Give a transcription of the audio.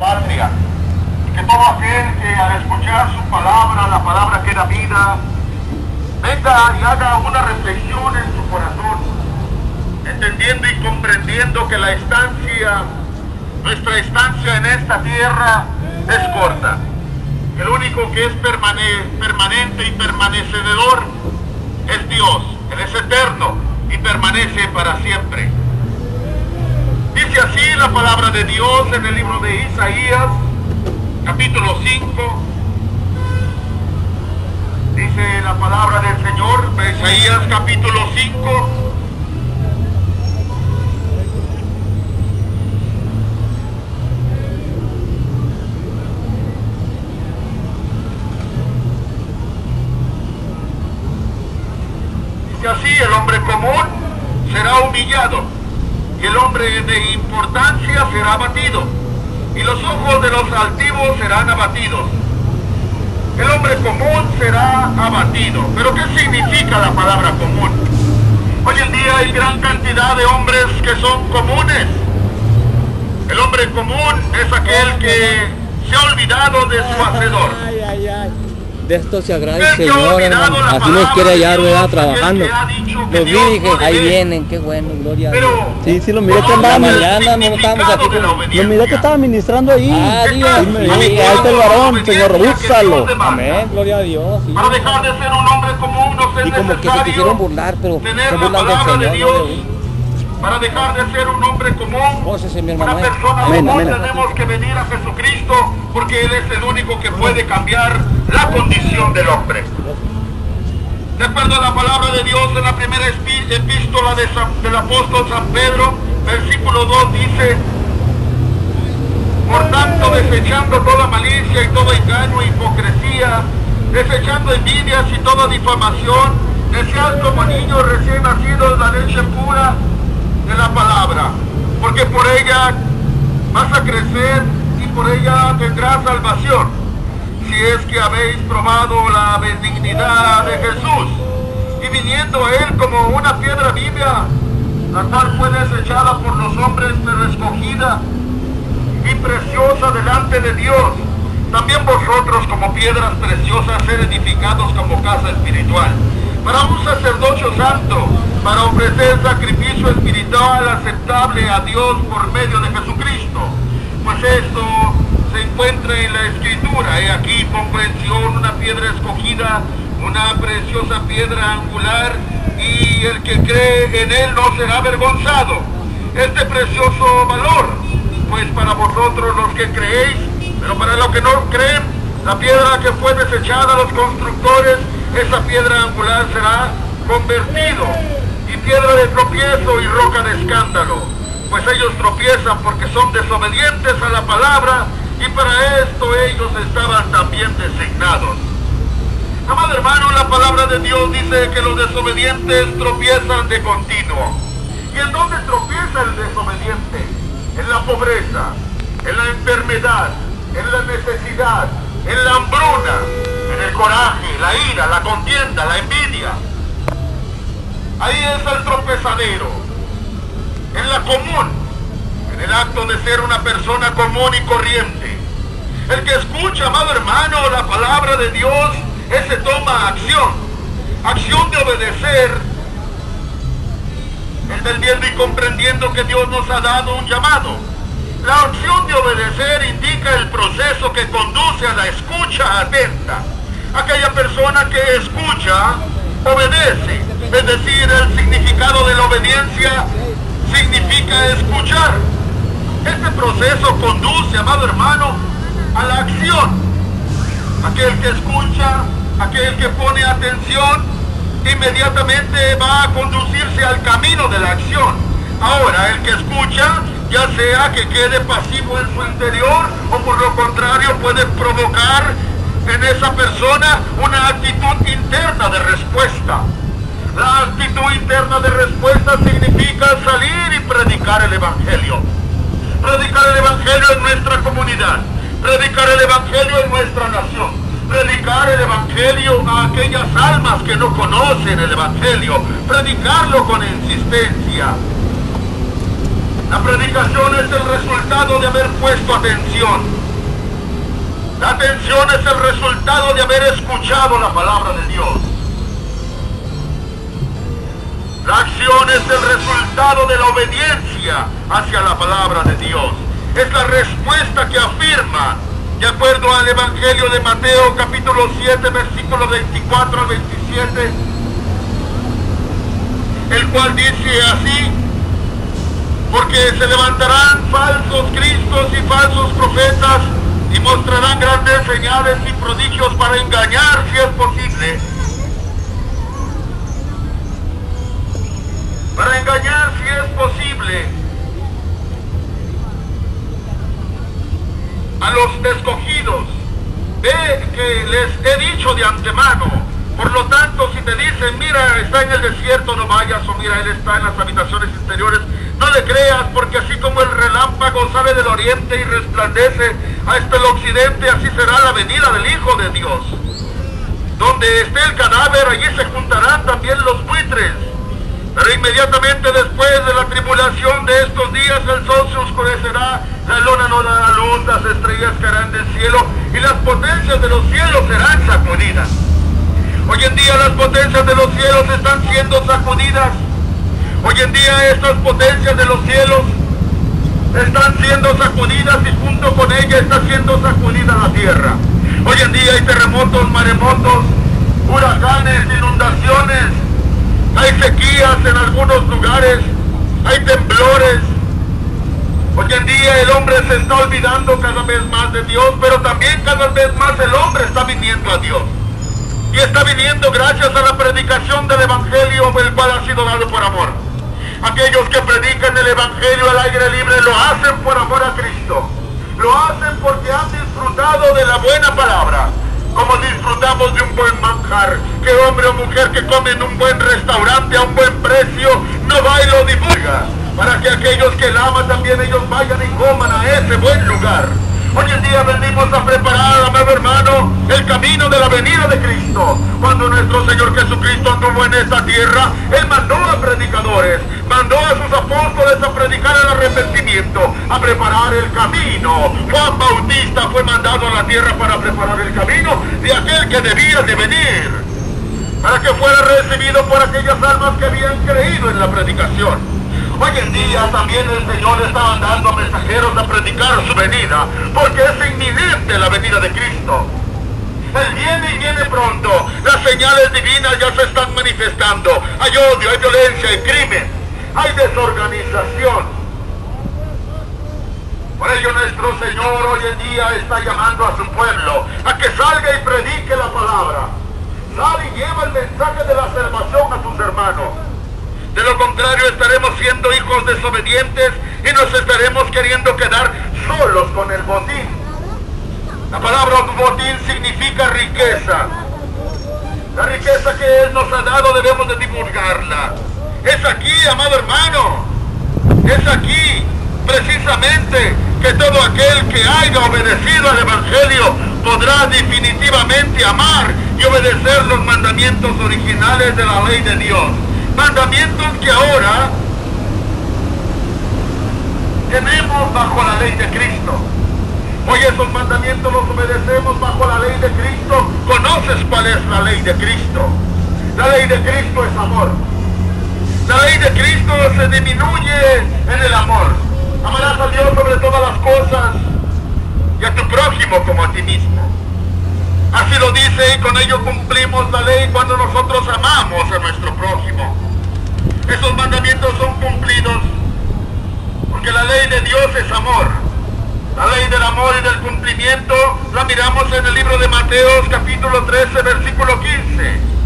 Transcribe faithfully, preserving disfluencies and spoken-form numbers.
patria, y que todo aquel que al escuchar su palabra, la palabra que da vida, venga y haga una reflexión en su corazón, entendiendo y comprendiendo que la estancia, nuestra estancia en esta tierra es corta. El único que es permane permanente y permanecedor es Dios. Él es eterno y permanece para siempre. Dice así la palabra de Dios en el libro de Isaías, capítulo cinco. Dice la palabra del Señor, de Isaías capítulo cinco. Dice así: el hombre común será humillado, y el hombre de importancia será abatido, y los ojos de los altivos serán abatidos. El hombre común será abatido. ¿Pero qué significa la palabra común? Hoy en día hay gran cantidad de hombres que son comunes. El hombre común es aquel que se ha olvidado de su hacedor. Ay, ay, ay. De esto se agrada el Señor, hermano. Así nos quiere hallar, ¿verdad? Trabajando. Los vi y dije, ahí vienen, qué bueno, gloria a Dios. Sí, sí, lo miré que andaba mañana, no estábamos aquí. Lo miré que estaba ministrando ahí. Ah, Dios. Ahí me dijo, ahí está el varón, Señor, úsalo. Amén, gloria a Dios. Sí. Para dejar de ser un hombre común no es Y como que se quisieron burlar, pero se burlan del Señor, gloria a Dios. Para dejar de ser un hombre común, Gócese, mi hermano. una persona Amén, común, amén. tenemos que venir a Jesucristo, porque Él es el único que puede cambiar la condición del hombre. De acuerdo a la palabra de Dios en la primera epístola de San, del apóstol San Pedro, versículo dos dice: por tanto, desechando toda malicia y todo engaño e hipocresía, desechando envidias y toda difamación, desead como niños recién nacidos la leche pura de la palabra, porque por ella vas a crecer y por ella tendrás salvación, si es que habéis probado la benignidad de Jesús, y viniendo a Él como una piedra viva, la cual fue desechada por los hombres, pero escogida y preciosa delante de Dios, también vosotros como piedras preciosas ser edificados como casa espiritual, para un sacerdocio santo, para ofrecer sacrificio espiritual aceptable a Dios por medio de Jesucristo. Pues esto se encuentra en la Escritura: he aquí pongo en Sion una piedra escogida, una preciosa piedra angular, y el que cree en él no será avergonzado. Este precioso valor, pues para vosotros los que creéis, pero para los que no creen, la piedra que fue desechada a los constructores, esa piedra angular será convertido y piedra de tropiezo y roca de escándalo, pues ellos tropiezan porque son desobedientes a la palabra, y para esto ellos estaban también designados. Amado hermano, la palabra de Dios dice que los desobedientes tropiezan de continuo. ¿Y en dónde tropieza el desobediente? En la pobreza, en la enfermedad, en la necesidad, en la hambruna, en el coraje, la ira, la contienda, la envidia. Ahí es el tropezadero. En la común, en el acto de ser una persona común y corriente. El que escucha, amado hermano, la palabra de Dios, ese toma acción. Acción de obedecer. Entendiendo y comprendiendo que Dios nos ha dado un llamado. La acción de obedecer indica el proceso que conduce a la escucha atenta. Aquella persona que escucha, obedece. Es decir, el significado de la obediencia significa escuchar. Este proceso conduce, amado hermano, a la acción. Aquel que escucha, aquel que pone atención, inmediatamente va a conducirse al camino de la acción. Ahora, el que escucha, ya sea que quede pasivo en su interior, o por lo contrario puede provocar en esa persona una actitud interna de respuesta. La actitud interna de respuesta significa salir y predicar el Evangelio. Predicar el Evangelio en nuestra comunidad, predicar el Evangelio en nuestra nación, predicar el Evangelio a aquellas almas que no conocen el Evangelio, predicarlo con insistencia. La predicación es el resultado de haber puesto atención. La atención es el resultado de haber escuchado la palabra de Dios. La acción es el resultado de la obediencia hacia la palabra de Dios. Es la respuesta que afirma, de acuerdo al Evangelio de Mateo, capítulo siete, versículos veinticuatro al veintisiete, el cual dice así: porque se levantarán falsos cristos y falsos profetas y mostrarán grandes señales y prodigios para engañar, si es posible, para engañar, si es posible, a los escogidos. Ve que les he dicho de antemano. Por lo tanto, si te dicen, mira, está en el desierto, no vayas, o mira, él está en las habitaciones interiores, no le creas, porque así como el relámpago sale del oriente y resplandece hasta el occidente, así será la venida del Hijo de Dios. Donde esté el cadáver, allí se juntarán también los buitres. Pero inmediatamente después de la tribulación de estos días, el sol se oscurecerá, la luna no dará luz, las estrellas caerán del cielo, y las potencias de los cielos serán sacudidas. Hoy en día las potencias de los cielos están siendo sacudidas. Hoy en día estas potencias de los cielos están siendo sacudidas, y junto con ellas está siendo sacudida la tierra. Hoy en día hay terremotos, maremotos, huracanes, inundaciones, hay sequías en algunos lugares, hay temblores. Hoy en día el hombre se está olvidando cada vez más de Dios, pero también cada vez más el hombre está viniendo a Dios. Y está viniendo gracias a la predicación del Evangelio, el cual ha sido dado por amor. Aquellos que predican el Evangelio al aire libre lo hacen por amor a Cristo. Lo hacen porque han disfrutado de la buena palabra, como disfrutamos de un buen manjar. Que hombre o mujer que come en un buen restaurante a un buen precio no va y lo divulga, para que aquellos que la aman también ellos vayan y coman a ese buen lugar. Hoy en día venimos a preparar, amado hermano, el camino de la venida de Cristo. Cuando nuestro Señor Jesucristo anduvo en esta tierra, Él mandó a predicadores, mandó a sus apóstoles a predicar el arrepentimiento, a preparar el camino. Juan Bautista fue mandado a la tierra para preparar el camino de aquel que debía de venir, para que fuera recibido por aquellas almas que habían creído en la predicación. Hoy en día también el Señor está mandando mensajeros a predicar su venida, porque es inminente la venida de Cristo. Él viene y viene pronto. Las señales divinas ya se están manifestando. Hay odio, hay violencia, hay crimen, hay desorganización. Por ello nuestro Señor hoy en día está llamando a su pueblo a que salga y predique la palabra. Sal y lleva el mensaje de la salvación a tus hermanos. De lo contrario estaremos siendo hijos desobedientes y nos estaremos queriendo quedar solos con el botín. La palabra botín significa riqueza. La riqueza que Él nos ha dado debemos de divulgarla. Es aquí, amado hermano, es aquí precisamente que todo aquel que haya obedecido al Evangelio podrá definitivamente amar y obedecer los mandamientos originales de la ley de Dios. Mandamientos que ahora tenemos bajo la ley de Cristo. Hoy esos mandamientos los obedecemos bajo la ley de Cristo. ¿Conoces cuál es la ley de Cristo? La ley de Cristo es amor. La ley de Cristo se disminuye en el amor. Amarás a Dios sobre todas las cosas y a tu prójimo como a ti mismo. Así lo dice, y con ello cumplimos la ley cuando nosotros amamos a nuestro prójimo. Esos mandamientos son cumplidos porque la ley de Dios es amor. La ley del amor y del cumplimiento la miramos en el libro de Mateo, capítulo trece, versículo quince.